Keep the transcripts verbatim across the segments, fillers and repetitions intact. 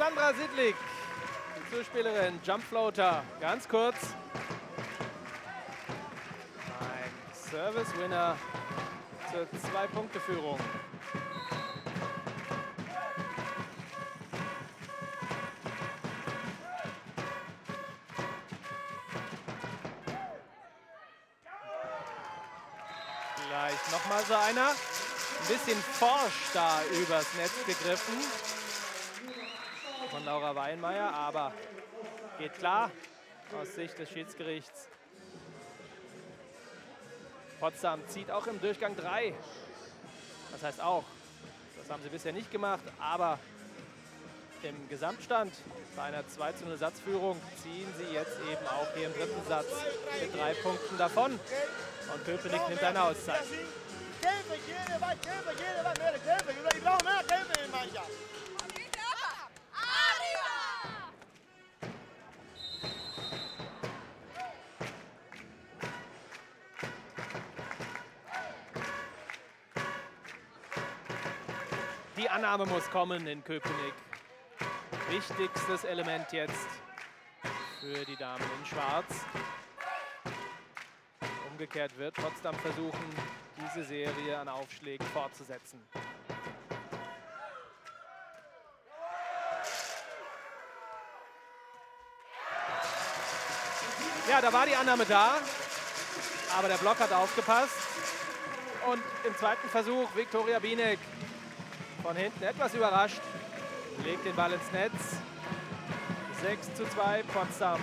Alexandra Sidlik, die Zuspielerin, Jump Floater, ganz kurz. Ein Service-Winner zur Zwei-Punkte-Führung. Vielleicht nochmal so einer. Ein bisschen forsch da übers Netz gegriffen von Laura Weinmeier, aber geht klar aus Sicht des Schiedsgerichts. Potsdam zieht auch im Durchgang drei. Das heißt auch, das haben sie bisher nicht gemacht, aber im Gesamtstand bei einer zwei zu null Satzführung ziehen sie jetzt eben auch hier im dritten Satz mit drei Punkten davon. Und Köpenick nimmt eine Auszeit. Die Annahme muss kommen in Köpenick. Wichtigstes Element jetzt für die Damen in Schwarz. Umgekehrt wird Potsdam versuchen, diese Serie an Aufschlägen fortzusetzen. Ja, da war die Annahme da, aber der Block hat aufgepasst. Und im zweiten Versuch Viktoria Bienek von hinten etwas überrascht, legt den Ball ins Netz. sechs zu zwei Potsdam.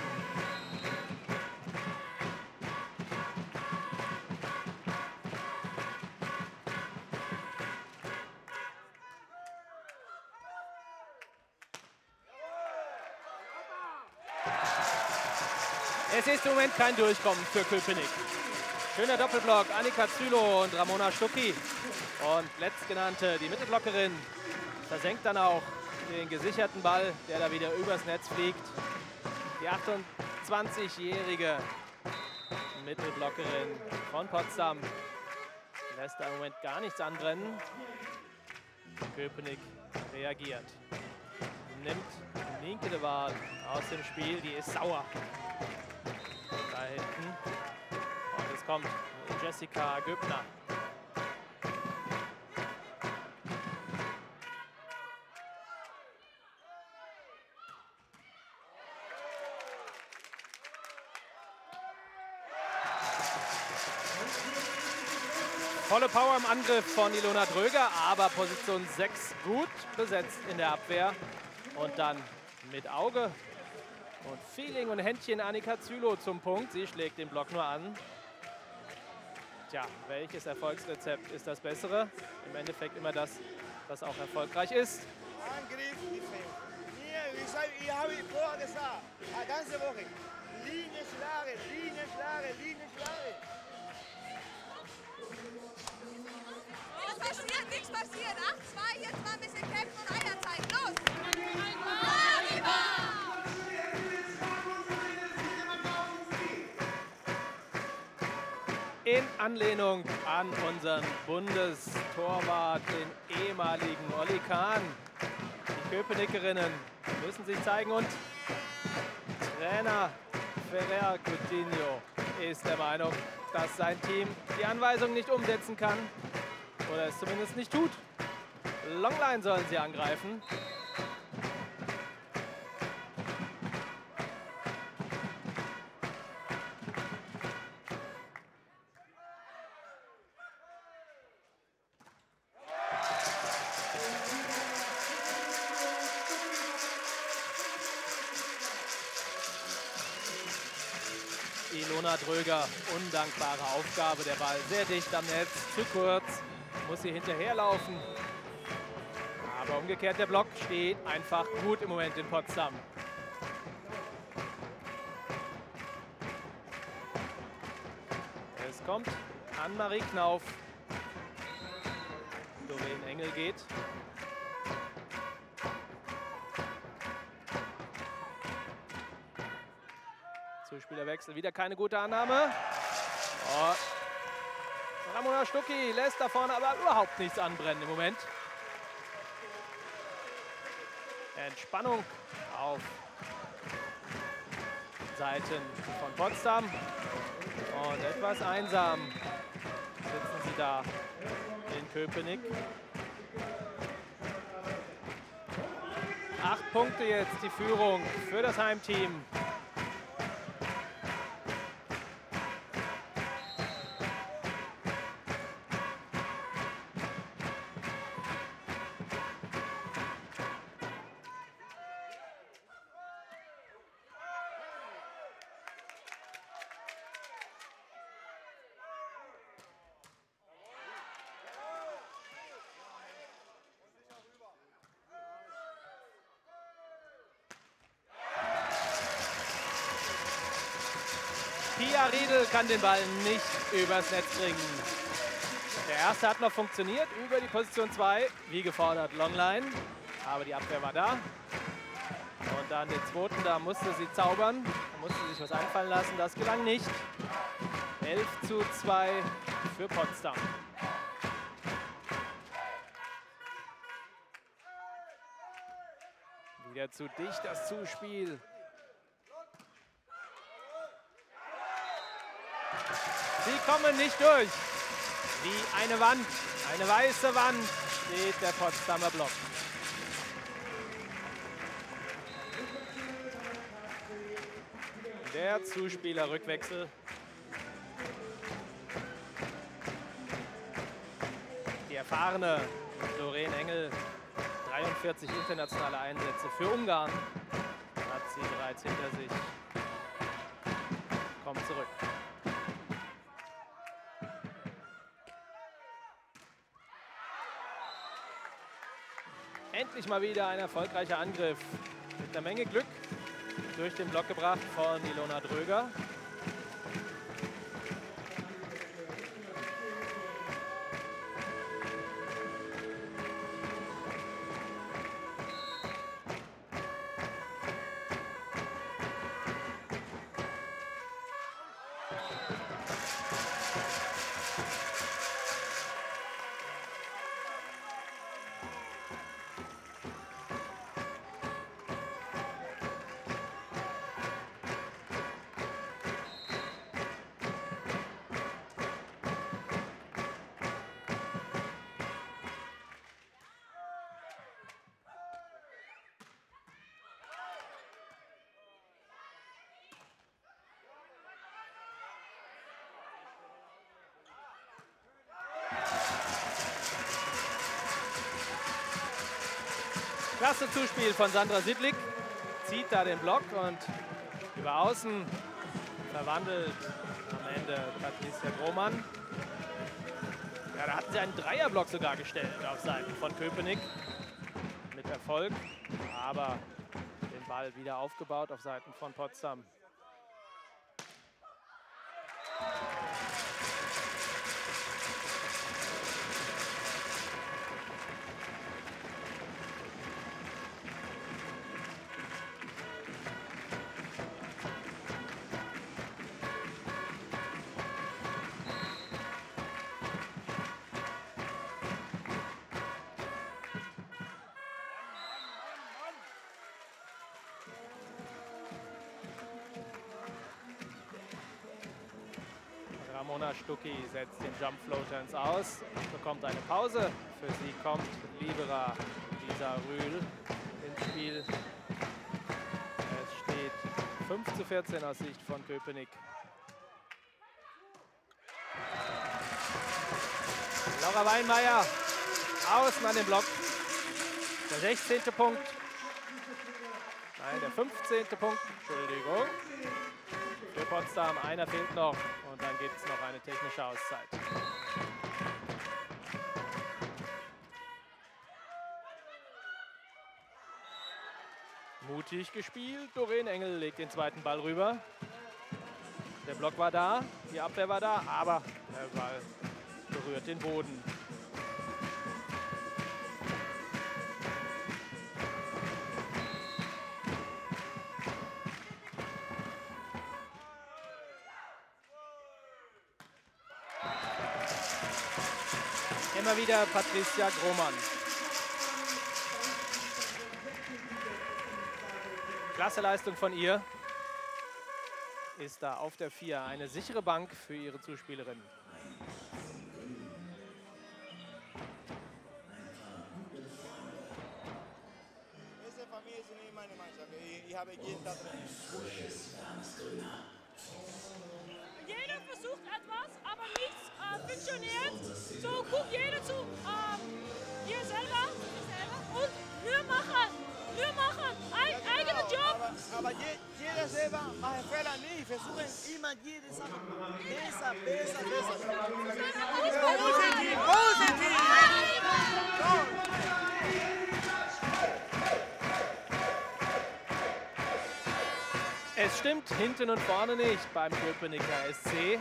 Es ist im Moment kein Durchkommen für Köpenick. Schöner Doppelblock, Annika Zylo und Ramona Stucki. Und letztgenannte, die Mittelblockerin, versenkt dann auch den gesicherten Ball, der da wieder übers Netz fliegt. Die achtundzwanzigjährige Mittelblockerin von Potsdam lässt da im Moment gar nichts anbrennen. Köpenick reagiert. Nimmt Nienke de Waal aus dem Spiel, die ist sauer. Da hinten. Und es kommt Jessica Göbner. Volle Power im Angriff von Ilona Dröger, aber Position sechs gut besetzt in der Abwehr. Und dann mit Auge und Feeling und Händchen Annika Zylo zum Punkt. Sie schlägt den Block nur an. Tja, welches Erfolgsrezept ist das bessere? Im Endeffekt immer das, was auch erfolgreich ist. Angriff, ich habe vorher gesagt, die ganze Woche. Linie schlagen, Linie schlagen, Linie schlagen. Es passiert, nichts passiert. acht zwei, jetzt mal ein bisschen kämpfen und Eier zeigen. Los! In Anlehnung an unseren Bundestorwart, den ehemaligen Olli Kahn. Die Köpenickerinnen müssen sich zeigen und Trainer Ferrer Coutinho ist der Meinung, dass sein Team die Anweisung nicht umsetzen kann oder es zumindest nicht tut. Longline sollen sie angreifen. Ilona Dröger, undankbare Aufgabe, der Ball sehr dicht am Netz, zu kurz, muss sie hinterherlaufen. Aber umgekehrt, der Block steht einfach gut im Moment in Potsdam. Es kommt Anne-Marie Knauf. Doreen Engel geht. Zuspielerwechsel, wieder keine gute Annahme. Oh. Ramona Stucki lässt da vorne aber überhaupt nichts anbrennen im Moment. Entspannung auf Seiten von Potsdam. Und etwas einsam sitzen sie da in Köpenick. Acht Punkte jetzt die Führung für das Heimteam. Pia Riedel kann den Ball nicht übers Netz bringen. Der erste hat noch funktioniert über die Position zwei, wie gefordert Longline. Aber die Abwehr war da. Und dann den zweiten, da musste sie zaubern. Da musste sie sich was einfallen lassen. Das gelang nicht. elf zu zwei für Potsdam. Wieder zu dicht das Zuspiel. Sie kommen nicht durch. Wie eine Wand, eine weiße Wand steht der Potsdamer Block. Der Zuspieler-Rückwechsel. Die erfahrene Doreen Engel, dreiundvierzig internationale Einsätze für Ungarn, hat sie bereits hinter sich. Kommt zurück. Endlich mal wieder ein erfolgreicher Angriff. Mit einer Menge Glück durch den Block gebracht von Ilona Dröger. Klasse Zuspiel von Sandra Sidlik, zieht da den Block und über außen verwandelt am Ende Patricia Grohmann. Ja, da hatten sie einen Dreierblock sogar gestellt auf Seiten von Köpenick. Mit Erfolg, aber den Ball wieder aufgebaut auf Seiten von Potsdam. Ramona Stucki setzt den Jump Floater ins Aus, bekommt eine Pause. Für sie kommt Libera Lisa Rühl ins Spiel. Es steht fünf zu vierzehn aus Sicht von Köpenick. Laura Weinmeier außen an dem Block. Der sechzehnte Punkt. Nein, der fünfzehnte Punkt. Entschuldigung. Für Potsdam, einer fehlt noch und dann gibt es noch eine technische Auszeit. Mutig gespielt, Doreen Engel legt den zweiten Ball rüber. Der Block war da, die Abwehr war da, aber der Ball berührt den Boden. Immer wieder Patricia Grohmann. Klasse Leistung von ihr. Ist da auf der vier eine sichere Bank für ihre Zuspielerin. Diese Familie ist nicht meine Mannschaft. Ich, ich habe jeden Tag drin. Jeder versucht etwas, aber nichts äh, funktioniert. So guckt jeder zu äh, ihr selber und nur machen, nur machen, Eig Ja, eigener genau. Job. Aber, aber je, jeder selber macht Fehler nicht. Versuchen immer jede Sache besser, besser, besser. Positiv, positiv! Es stimmt hinten und vorne nicht beim Köpenicker S C.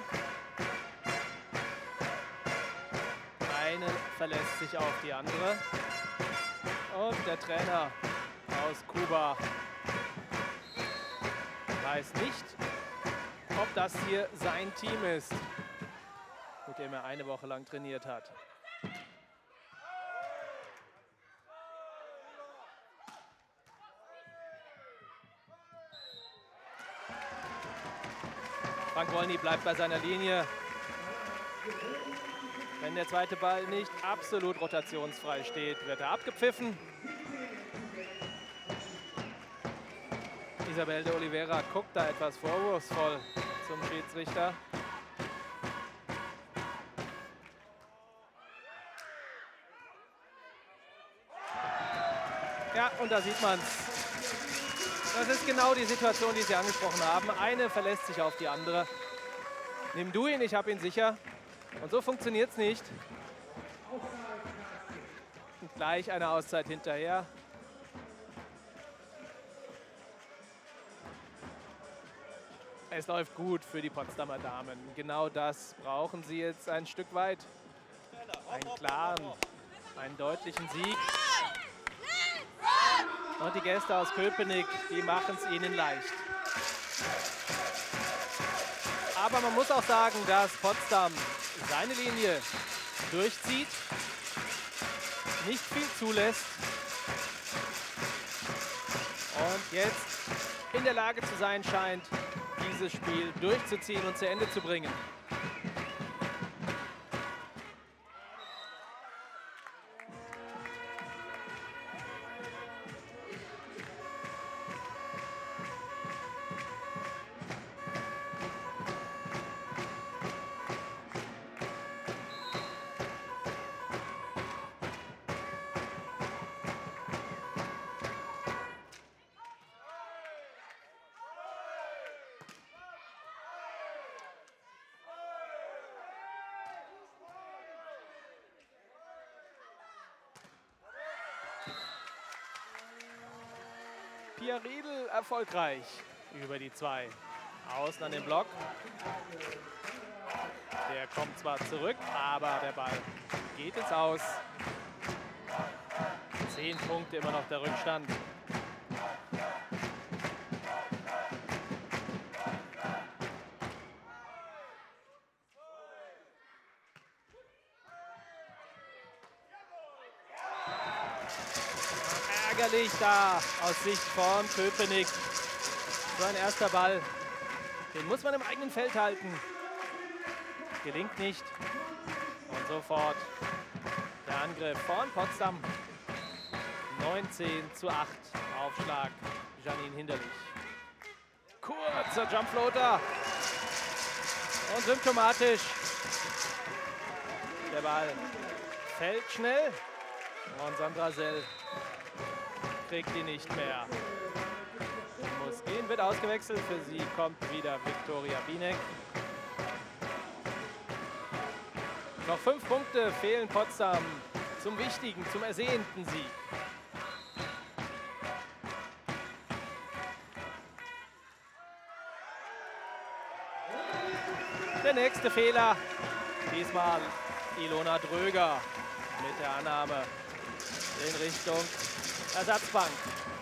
Eine verlässt sich auf die andere. Und der Trainer aus Kuba weiß nicht, ob das hier sein Team ist, mit dem er eine Woche lang trainiert hat. Frank Wolny bleibt bei seiner Linie. Wenn der zweite Ball nicht absolut rotationsfrei steht, wird er abgepfiffen. Isabel de Oliveira guckt da etwas vorwurfsvoll zum Schiedsrichter. Ja, und da sieht man es. Das ist genau die Situation, die Sie angesprochen haben. Eine verlässt sich auf die andere. Nimm du ihn, ich habe ihn sicher. Und so funktioniert es nicht. Und gleich eine Auszeit hinterher. Es läuft gut für die Potsdamer Damen. Genau das brauchen sie jetzt ein Stück weit. Einen klaren, einen deutlichen Sieg. Und die Gäste aus Köpenick, die machen es ihnen leicht. Aber man muss auch sagen, dass Potsdam seine Linie durchzieht, nicht viel zulässt und jetzt in der Lage zu sein scheint, dieses Spiel durchzuziehen und zu Ende zu bringen. Pia Riedl erfolgreich über die zwei. Außen an den Block. Der kommt zwar zurück, aber der Ball geht ins Aus. Zehn Punkte immer noch der Rückstand. Ärgerlich da aus Sicht von Köpenick. So ein erster Ball, den muss man im eigenen Feld halten. Gelingt nicht. Und sofort der Angriff von Potsdam. neunzehn zu acht. Aufschlag Janine Hinderlich. Kurzer Jumpfloater. Und symptomatisch. Der Ball fällt schnell. Und Sandra Sell kriegt die nicht mehr. Muss gehen, wird ausgewechselt. Für sie kommt wieder Viktoria Bienek. Noch fünf Punkte fehlen Potsdam zum wichtigen, zum ersehnten Sieg. Der nächste Fehler, diesmal Ilona Dröger mit der Annahme in Richtung Ersatzbank.